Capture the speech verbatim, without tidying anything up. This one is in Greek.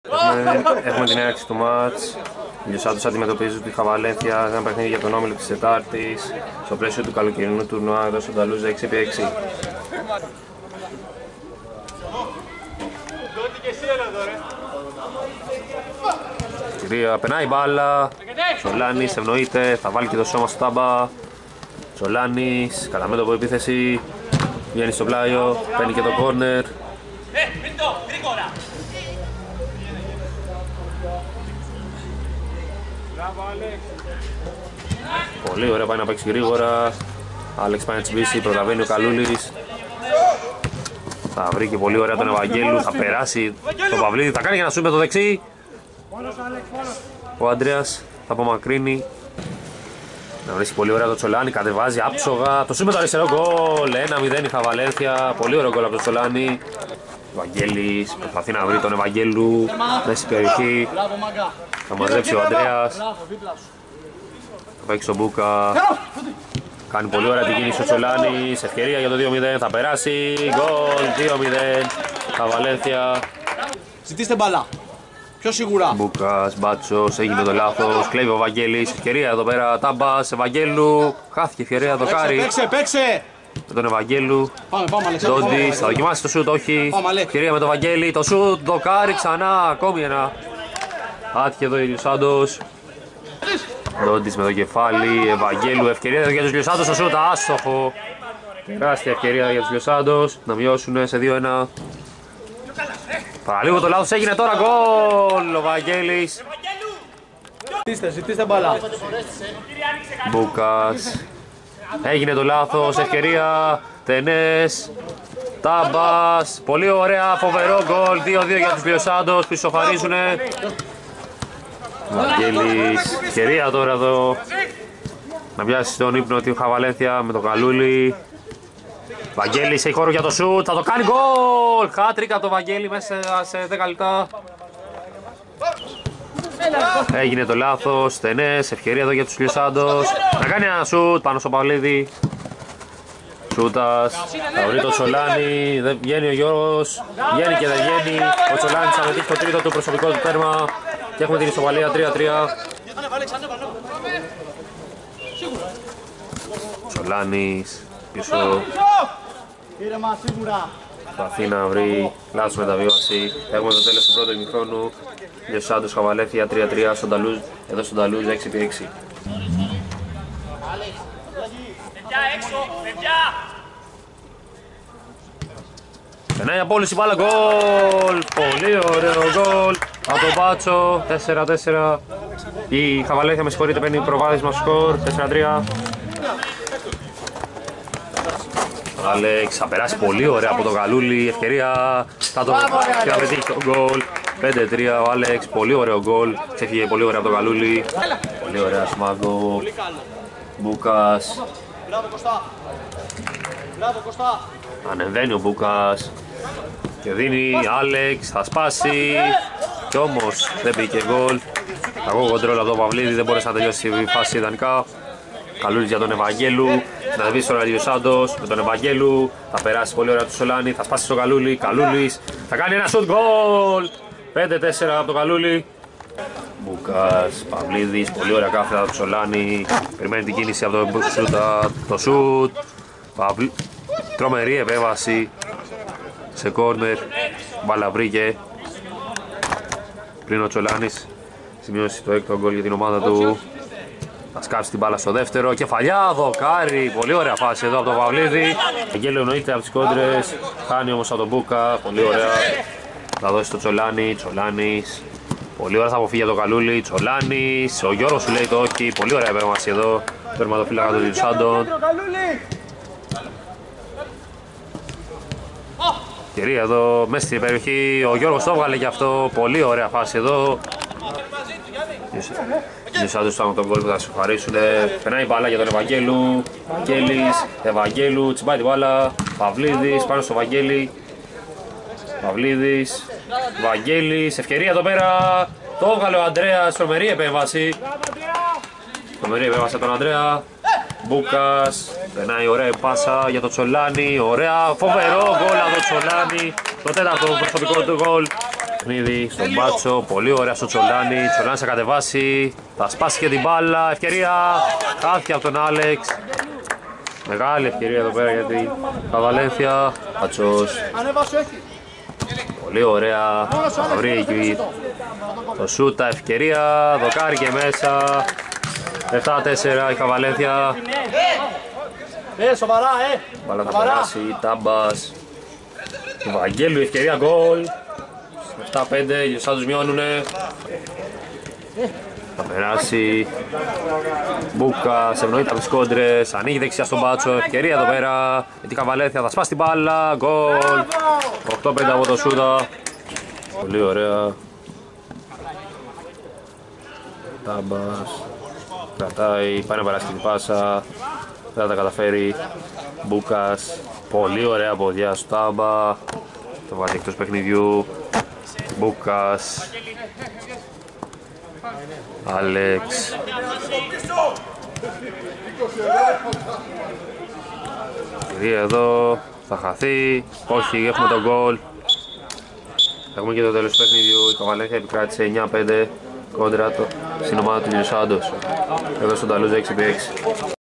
Έχουμε, έχουμε την έναρξη του μάτς. Οι Λιωσάντος αντιμετωπίζουν τη Χαβαλένθια, ένα παιχνίδι για τον όμιλο της Τετάρτης, στο πλαίσιο του καλοκαιρινού τουρνουά εδώ στο Νταλούζα έξι επί έξι. Κυρία, περνάει η μπάλα. Τσολάνης ευνοείται, θα βάλει και το σώμα στο τάμπα. Τσολάνης, κατά μέτωπο επίθεση. Βγαίνει στο πλάιο, παίρνει και το κόρνερ. Πολύ ωραία, πάει να παίξει γρήγορα. Άλεξ πάει να τσιμπήσει, προλαβαίνει ο Καλούλης. Θα βρει και πολύ ωραία τον Ευαγγέλου, θα περάσει τον Παυλίδη, θα κάνει για να σούει με το δεξί. Ο Αντρέας θα απομακρύνει. Να βρίσκει πολύ ωραία το Τσολάνι, κατεβάζει άψογα. Το σούει με το αριστερό γκολ, ένα μηδέν η Χαβαλένθια. Πολύ ωραίο γκολ από το Τσολάνι. Ο Ευαγγέλης προσπαθεί να βρει τον Ευαγγέλου μέσα στην περιοχή. Θα μαζέψει ο Αντρέας. Θα παίξει τον Μπούκα. Κάνει πολύ ωραία την κίνηση ο Τσολάνης. Ευκαιρία για το δύο μηδέν, θα περάσει. Γκολ, δύο μηδέν. Χαβαλένθια. Ζητήστε μπαλά. Πιο σίγουρα. Μπούκας, Μπάτσος, έγινε το λάθος. Κλέβει ο Βαγγέλης. Ευκαιρία εδώ πέρα. Τάμπας, Ευαγγέλου. Χάθηκε ευκαιρία το Κάρι. Παίξε, παίξε. Με τον Ευαγγέλου. Πάμε, πάμε, Αλεξάνδρου. Ντόντις, θα δοκιμάσει το σούτ, όχι. Πάμε, Ευκαιρία με τον Βαγγέλη. Το σούτ, το Κάρι ξανά. Ακόμη ένα. Άτυχε εδώ η Λιωσάντος. Ντόντις με το κεφάλι. Ευαγγέλου, ευκαιρία για τους Λιωσάντος. Το σούτ, άστοχο. Τεράστια ευκαιρία για τους Λιωσάντος. Να μειώσουν σε δύο ένα. Παραλίγο το λάθος έγινε τώρα, γκολ! Ο Βαγγέλης. Ζητήστε, ζητήστε μπαλά. Μπούκας. Έγινε το λάθος, ευκαιρία. Τενές. Τάμπας. Πολύ ωραία, φοβερό γκολ. δύο δύο για τους Λιωσάντος που ισοφαρίζουνε. Βαγγέλης. Ευκαιρία τώρα εδώ. Να πιάσει τον ύπνο τη Χαβαλένθια με τον Καλούλη. Βαγγέλης έχει χώρο για το σουτ, θα το κάνει γκολ! Χάτρικ από το Βαγγέλη μέσα σε δέκα λεπτά. Έγινε το λάθος, στενές, ευκαιρία εδώ για τους Λιωσάντος. Να κάνει ένα σουτ πάνω στο Παυλίδη. Σούτας, θα βρει το Τσολάνι, δεν βγαίνει ο Γιώργος, βγαίνει και δεν βγαίνει. Ο Τσολάνης θα πετύχει το τρίτο του προσωπικό του τέρμα. Και έχουμε την ισοπαλία τρία τρία. Τσολάνης πίσω. Προσπαθεί να βρει λάθος μεταβίβαση. Έχουμε το τέλος του πρώτου ημιχρόνου. Λιωσάντος Χαβαλένθια τρία τρία στον Νταλούζ, εδώ στον Νταλούζ έξι επί έξι. Περνάει απόλυση μπάλα, γκολ! Πολύ ωραίο γκολ από τον Μπάτσο, τέσσερα τέσσερα. Η Χαβαλένθια, με συγχωρείτε, παίρνει προβάδισμα σκορ, τέσσερα τρία. Άλεξ θα περάσει πολύ ωραία από τον Καλούλη, ευκαιρία, θα το και θα πετύχει το γκολ. πέντε τρία ο Άλεξ, πολύ ωραίο γκολ, ξέφυγε πολύ ωραία από τον Καλούλη. Πολύ ωραία Σμάγκο, Μπούκας. Ανεβαίνει ο Μπούκας και δίνει Άλεξ, θα σπάσει κι όμως δεν μπήκε γκολ. Κακό κοντρόλ από τον Παυλίδη, δεν μπόρεσε να τελειώσει η φάση ιδανικά. Καλούλης για τον Ευαγγέλου, να δει στον Λιωσάντος με τον Ευαγγέλου, θα περάσει πολύ ωραία του Σολάνη, θα σπάσει στο Καλούλη, Καλούλης θα κάνει ένα σουτ γκολ! πέντε τέσσερα από τον Καλούλη. Μπούκας, Παυλίδης, πολύ ωραία κάφρα από τον Σολάνη, περιμένει την κίνηση από το σουτ, το σουτ. Παυλ... Τρομερή επέμβαση σε κόρνερ, μπάλα βρήκε πριν ο Τσολάνης σημειώσει το έκτο γκολ για την ομάδα του. Θα σκάψει την μπάλα στο δεύτερο, κεφαλιά, δοκάρι, πολύ ωραία φάση εδώ από τον Παυλίδη. Αγγέλιο εννοείται από τις κόντρες, χάνει όμως από τον Μπούκα, πολύ ωραία. Θα δώσει το Τσολάνι, Τσολάνης, πολύ ωραία θα αποφύγει από τον Καλούλη, Τσολάνης, ο Γιώργος σου λέει το όχι, πολύ ωραία επέμβαση εδώ, τερματοφύλακα των Λιωσάντων. Ευκαιρία εδώ μέσα στην περιοχή, ο Γιώργος το έβγαλε γι' αυτό, πολύ ωραία φάση εδώ. Οι Λιωσάντος φτάνουν τον γκολ που θα συμφαρίσουν. Περνάει η μπάλα για τον Ευαγγέλου. Βαγγέλης, Ευαγγέλου, τσιμπάει την μπάλα. Παυλίδης πάνω στο Βαγγέλη. Παυλίδης, Βαγγέλης, ευκαιρία εδώ πέρα. Το έβγαλε ο Αντρέας, τρομερή επέμβαση. Τρομερή επέμβαση από τον Αντρέα. Μπούκας, περνάει ωραία πάσα για τον Τσολάνι. Ωραία, φοβερό γκολ από τον Τσολάνι. Το τέταρτο προσωπικό του γκολ. παιχνίδι στον Μπάτσο. Πολύ ωραία στο Τσολάνι. Τσολάνι θα κατεβάσει. Θα σπάσει και την μπάλα. Ευκαιρία. Χάθηκε από τον Άλεξ. Μεγάλη ευκαιρία εδώ πέρα για την Καβαλένθια. Μπάτσος. Πολύ ωραία. Θα βρει εκεί το σούτα. Ευκαιρία. Δοκάρει και μέσα. επτά τέσσερα η Καβαλένθια. Ε, σοβαρά, ε. Μπάλα θα περάσει. Τάμπας. Του Βαγγέλου ευκαιρία γκολ. επτά πέντε, οι Σάντους μειώνουνε. Θα περάσει. Μπούκας, ευνοείται από τις κόντρες. Ανοίγει δεξιά στον Μπάτσο. Ευκαιρία εδώ πέρα. Με την Καβαλένθια θα σπάσει την μπάλα. Γκολ. οκτώ πέντε από το σούτα. Πολύ ωραία. Τάμπας. Κρατάει, πάει να περάσει την πάσα. Δεν θα τα καταφέρει. Μπούκας. Πολύ ωραία ποδιά στο Τάμπα. Το βάζει εκτός παιχνιδιού. Μπούκας. Άλεξ. Κυρία εδώ. Θα χαθεί. Όχι, έχουμε τον γκολ. Έχουμε και το τέλος του παιχνιδιού. Η Καβαλένθια επικράτησε εννιά πέντε κόντρα στην ομάδα του Νιου Σάντος. Εδώ στον Ταλούζα έξι επί έξι.